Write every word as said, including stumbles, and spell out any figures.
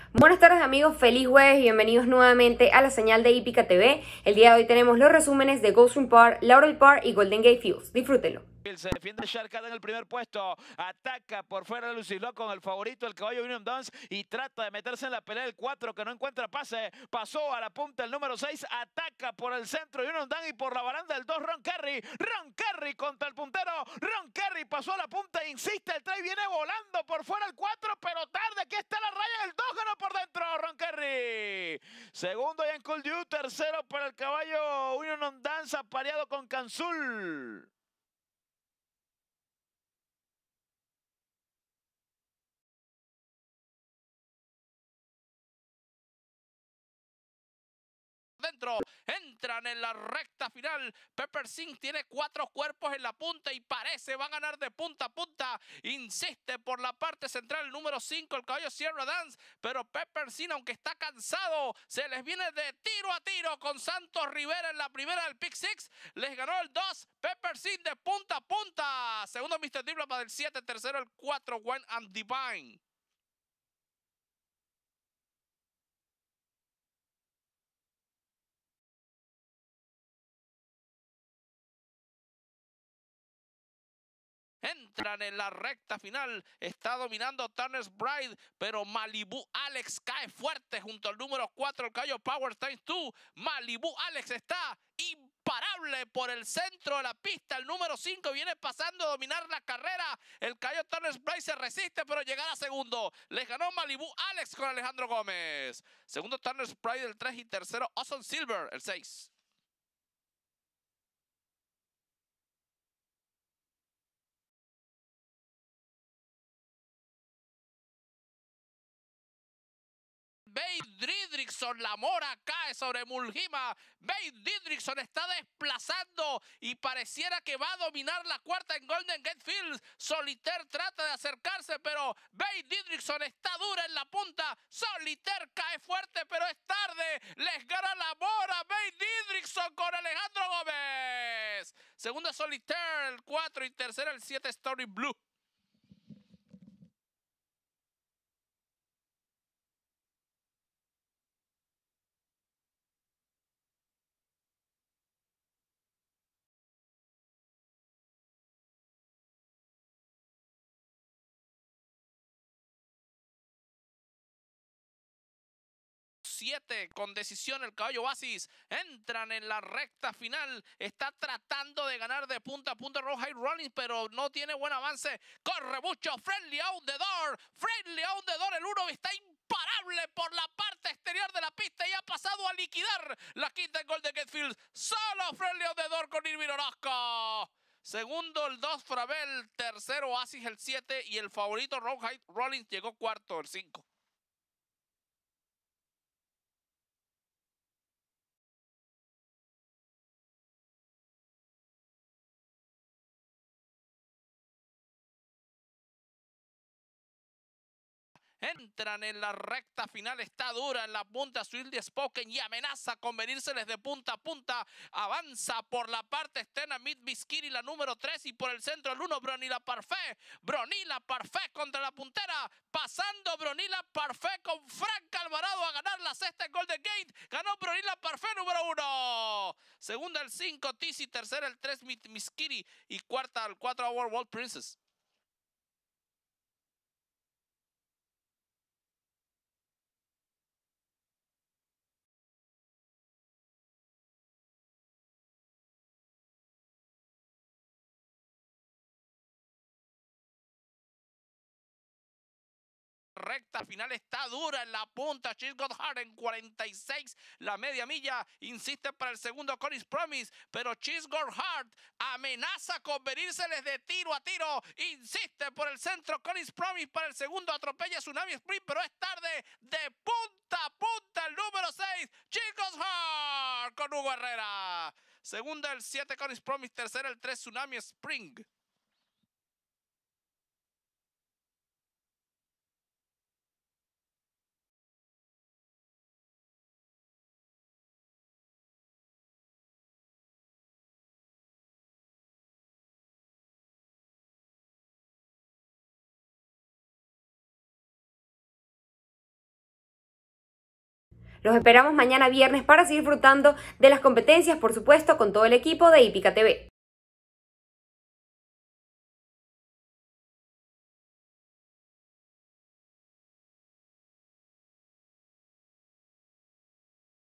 Buenas tardes amigos, feliz jueves y bienvenidos nuevamente a la señal de Hípica T V. El día de hoy tenemos los resúmenes de Gulfstream Park, Laurel Park y Golden Gate Fields. Disfrútenlo. Se defiende Sharkad en el primer puesto, ataca por fuera Lucisló con el favorito, el caballo Union Dance, y trata de meterse en la pelea del cuatro que no encuentra pase, pasó a la punta el número seis, ataca por el centro Union Dance y por la baranda el dos Ron Kerry, Ron Kerry contra el puntero, Ron Kerry pasó a la punta, insiste, el try viene volando por fuera el cuatro, pero tarde, aquí está la raya, el dos ganó por dentro Ron Kerry, segundo Ian Coldew, tercero para el caballo Union Dance, apareado con Cansul. Dentro, entran en la recta final. Pepper Singh tiene cuatro cuerpos en la punta y parece va a ganar de punta a punta. Insiste por la parte central el número cinco, el caballo Sierra Dance, pero Pepper Singh, aunque está cansado, se les viene de tiro a tiro con Santos Rivera en la primera del pick six. Les ganó el dos, Pepper Singh de punta a punta. Segundo mister Diploma del siete, tercero el cuatro, One and Divine. Entran en la recta final, está dominando Turner's Bride, pero Malibu Alex cae fuerte junto al número cuatro, el caballo Power Times dos. Malibu Alex está imparable por el centro de la pista, el número cinco viene pasando a dominar la carrera, el caballo Turner's Bride se resiste, pero llegará segundo. Les ganó Malibu Alex con Alejandro Gómez. Segundo Turner's Bride el tres y tercero Awesome Silver el seis. Bade Didrikson, la mora cae sobre Mulhima. Bade Didrikson está desplazando y pareciera que va a dominar la cuarta en Golden Gate Fields. Solitaire trata de acercarse, pero Bade Didrikson está dura en la punta. Solitaire cae fuerte, pero es tarde. Les gana la mora Bade Didrikson con Alejandro Gómez. Segundo Solitaire, el cuatro y tercero el siete Story Blue. siete con decisión el caballo Oasis, entran en la recta final, está tratando de ganar de punta a punta Rawhide Rollins, pero no tiene buen avance, corre mucho, Friendly Out the Door, Friendly Out the Door, el uno está imparable por la parte exterior de la pista y ha pasado a liquidar la quinta en Golden Gate Fields, solo Friendly Out the Door con Irving Orozco. Segundo el dos Fravel, tercero Oasis el siete y el favorito Rawhide Rollins llegó cuarto el cinco. Entran en la recta final, está dura en la punta, Swildy Spoken y amenaza con venírseles de punta a punta. Avanza por la parte externa, Mid Biskiri, la número tres, y por el centro el uno, Bronila Parfait. Bronila Parfait contra la puntera, pasando Bronila Parfait con Frank Alvarado a ganar la sexta en Golden Gate. Ganó Bronila Parfait número uno. Segunda el cinco, Tizi, tercera el tres, Mid Biskiri y cuarta el cuatro, Our World Princess. Recta final está dura en la punta, Cheese Goddard en cuarenta y seis, la media milla, insiste para el segundo Conis Promise, pero Cheese Goddard amenaza con venírseles de tiro a tiro, insiste por el centro Conis Promise para el segundo, atropella Tsunami Sprint, pero es tarde, de punta a punta el número seis, Cheese Goddard con Hugo Herrera, segunda el siete Conis Promise, tercera el tres Tsunami Spring. Los esperamos mañana viernes para seguir disfrutando de las competencias, por supuesto, con todo el equipo de Hípica T V.